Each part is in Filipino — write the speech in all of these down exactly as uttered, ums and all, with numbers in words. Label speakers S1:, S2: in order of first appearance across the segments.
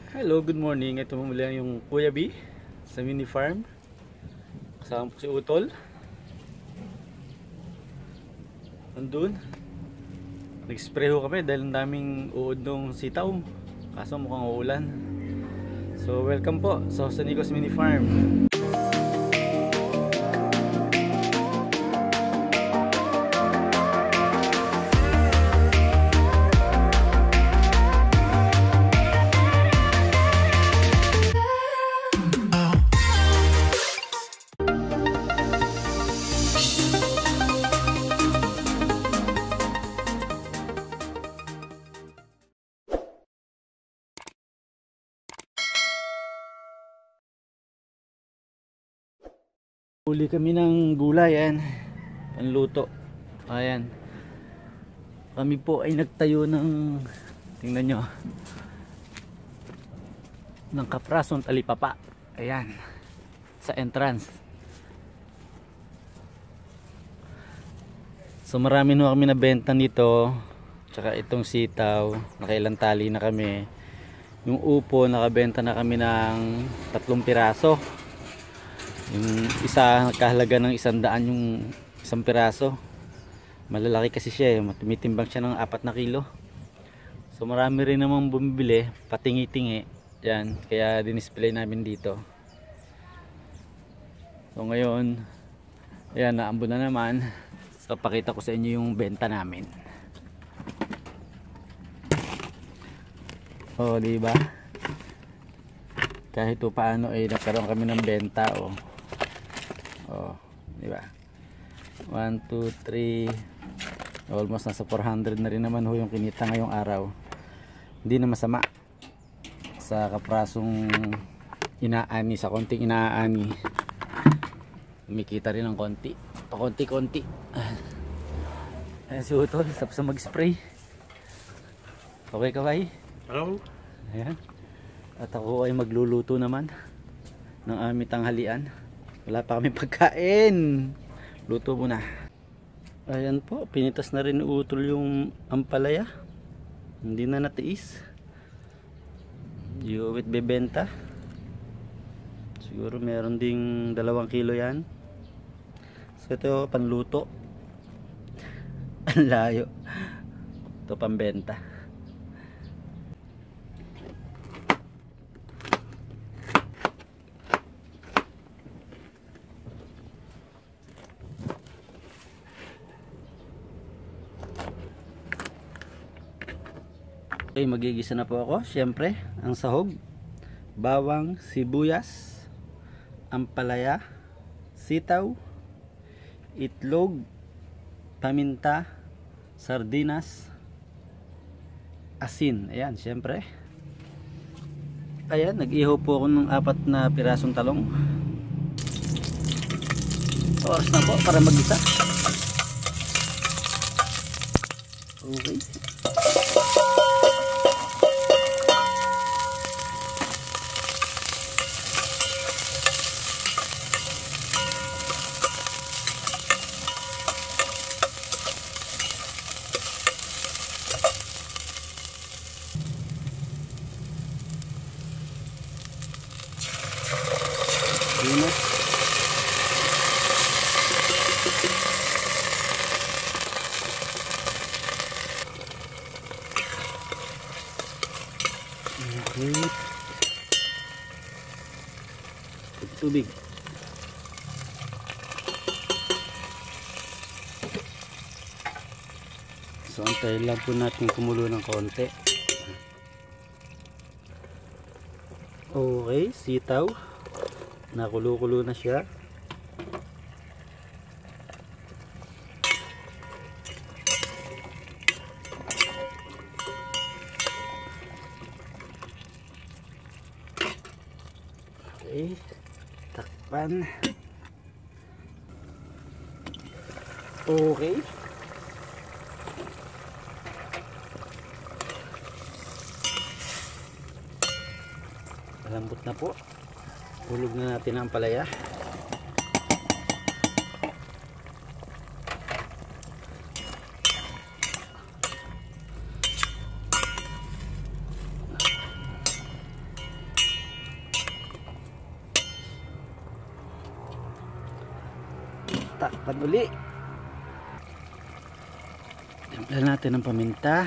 S1: Hello, good morning. Ito mo muli yung Kuya B sa mini farm. Kasama po si Utol. Andun. Nag-spray ho kami dahil ang daming uod ng sitaw. Kaso mukhang uulan. So welcome po sa Jose Nicos Mini Farm. Huli kami ng gulay, ayan, panluto. Ayan, kami po ay nagtayo ng, tingnan nyo, ng kaprasong talipapa. Ayan, sa entrance. So marami na kami nabenta nito. Tsaka itong sitaw, nakailang tali na kami. Yung upo, nakabenta na kami ng tatlong piraso. Yung isa, kahalaga ng isang daan yung isang piraso. Malalaki kasi siya eh, tumitimbang siya ng apat na kilo. So marami rin namang bumibili, patingi-tingi. Yan, kaya dinisplay namin dito. So ngayon, ayan, naambon na naman. So pakita ko sa inyo yung benta namin. Oh, di ba? Kahit pa paano ay nagkaroon kami ng benta, oh. Oh, di ba? one, two, three, almost nasa four hundred na rin naman ho yung kinita ngayong araw. Hindi na masama sa kaprasong inaani, sa konting inaani. Kumikita rin ng konti, pakonti-konti. Ayan si Utol, tapos na mag-spray. Okay ka ba?
S2: Hello?
S1: Ayan. At ako ay magluluto naman ng aming tanghalian. Wala pa kami pagkain. Luto muna. Ayan po, pinitas na rin Utol yung ampalaya. Hindi na natiis. Yuwit bebenta. Siguro meron ding dalawang kilo yan. So ito panluto. Ang layo. Ito pambenta. Okay, magigisa na po ako. Siyempre, ang sahog, bawang, sibuyas, ampalaya, sitaw, itlog, paminta, sardinas, asin. Ayan, siyempre. Ayan, nag-ihaw po ako ng apat na pirasong talong. Oras na po para mag-isa. Okay. Yun na. Okay. Tubig. So antayin lang po natin kumulo ng konti. Okay, sitaw. Nakulo-kulo na siya. Okay, takpan. Okay. Malambot na po. Hulog na natin ang palaya. Takpan uli. Timpla natin ng paminta.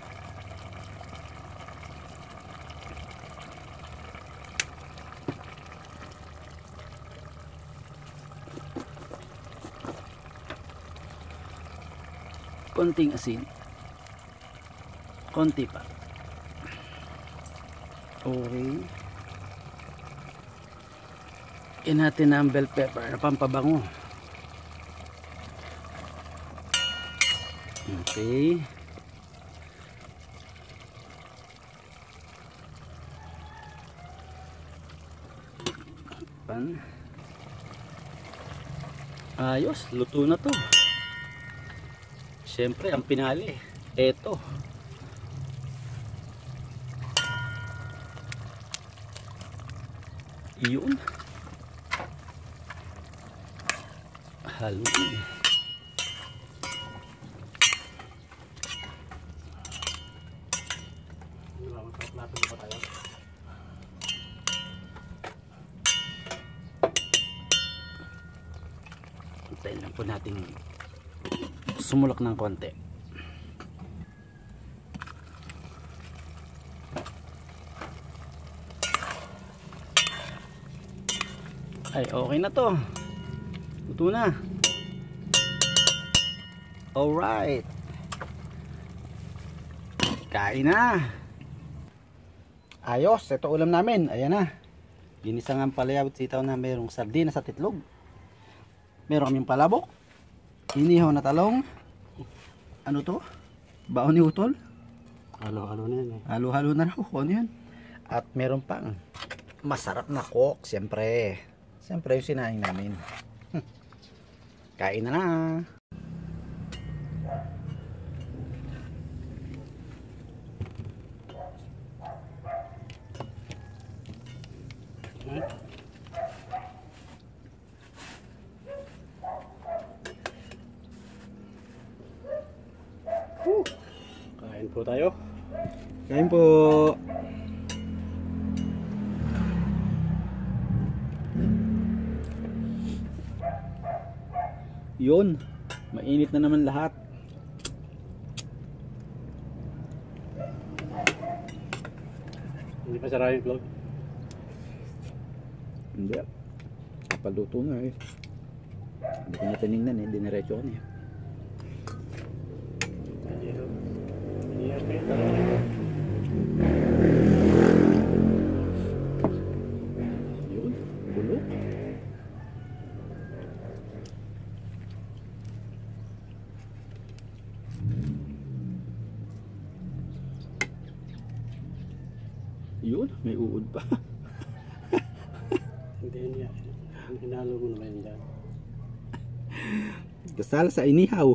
S1: Konting asin. Konti pa. Okay. Yan natin ang bell pepper na pampabango. Okay. Pan. Ayos, luto na to. Siyempre, ang pinali, eto. Yun. Haluin. Hintayin lang po natin sumulok ng konti. Ay, okay na to. Luto na. Alright. Kain na. Ayos, ito ulam namin. Ayan na. Ginisang ang palaya at sitaw na mayroong sardinas at itlog. Meron kaming palabok. Inihaw na talong. Ano to? Baon ni utol?
S2: Halo-halo na yan eh.
S1: Halo-halo na raw. Ano yan? At meron pang masarap na coke. Siyempre. Siyempre yung sinaing namin. Kain na na.
S2: Uh, kain po tayo.
S1: Kain po. Yun, mainit na naman lahat.
S2: Hindi pa saraya yung vlog.
S1: Hindi. Paluto na eh. Hindi ko na tinignan eh. Diniretso ko niya. Yun, bulok. Yun, may uod pa.
S2: Hindi niya. Hinalo mo na ba yun dyan?
S1: Kasal sa inihaw.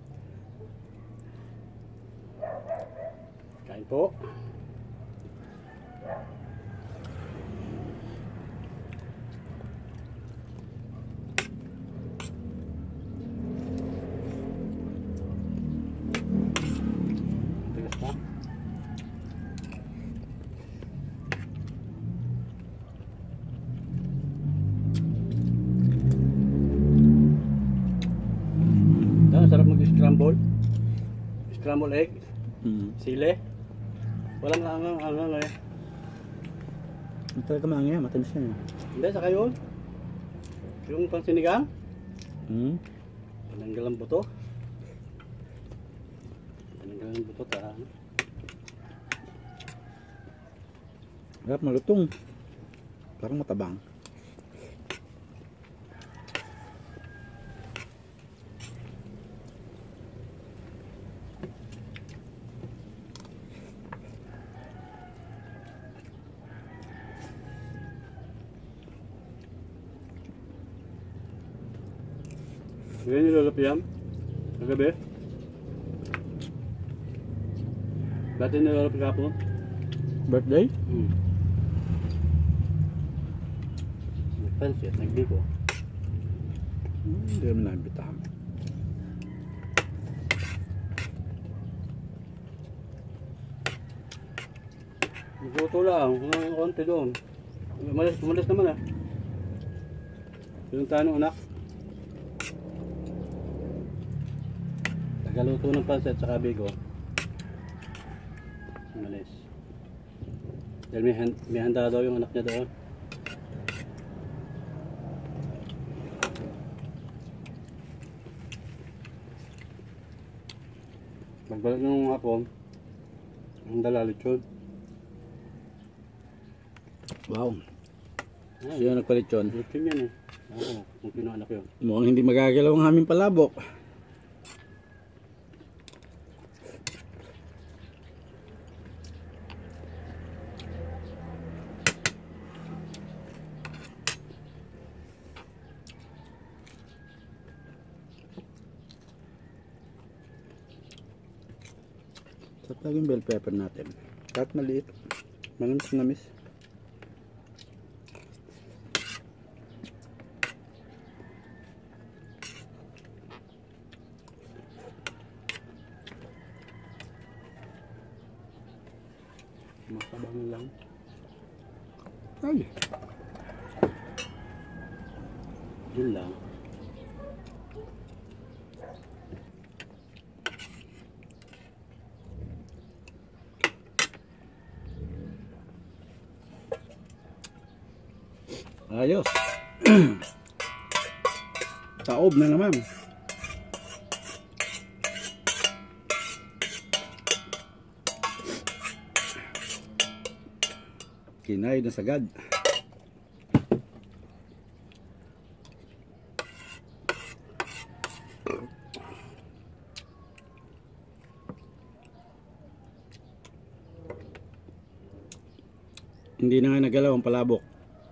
S2: Kain po. Tigas pa. Sarap mag-scramble. Scramble egg.
S1: Hmm.
S2: Sile. Walang angang-angang eh.
S1: Ang talaga maangya, matamis yan.
S2: Hindi, saka yun. Yung pansinigang.
S1: Hmm.
S2: Tinanggal ang buto. Tinanggal ang buto. Ta.
S1: Harap malutong. Parang matabang.
S2: Ngayon nilalapian. Kagabi. Dati nilalapi kapon.
S1: Birthday?
S2: Hmm. Nagpansit, nagbigo.
S1: Hmm, hindi naman nabitahan.
S2: Nagluto lang. Ang konti doon. Umalis, umalis naman ah. Pinuntahan ng anak. Nagaluto ng pansit sa bigo. Malis. Dahil may, hand, may handa daw yung anak niya doon. Magbalik nung hapon, ang dala lechon.
S1: Wow.
S2: Ah,
S1: Siya nagpalitsyon.
S2: lechon yan eh. Oo, kung pinaanak yun.
S1: Mukhang hindi magagalaw ang aming palabok. Sarap laging bell pepper natin.
S2: Kahit maliit, manamis namis. Masabang lang.
S1: Ay.
S2: Yun lang.
S1: Ayos. Taob na naman. Kinay na sagad. Hindi na nga nagalaw ang palabok.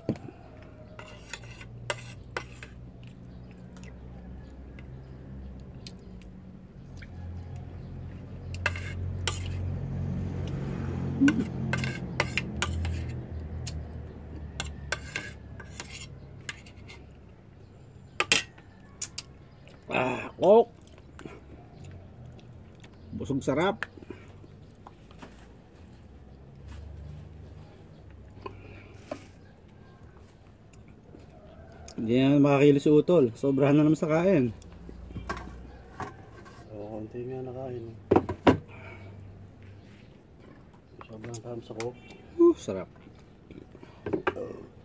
S1: Ah, Coke. Busog sarap. Hindi na makakilos si Utol. Sobrahan na naman sa kain.
S2: Oo, konti nga nakain. Sobrang tamis ako.
S1: Uh, sarap.
S2: Oh.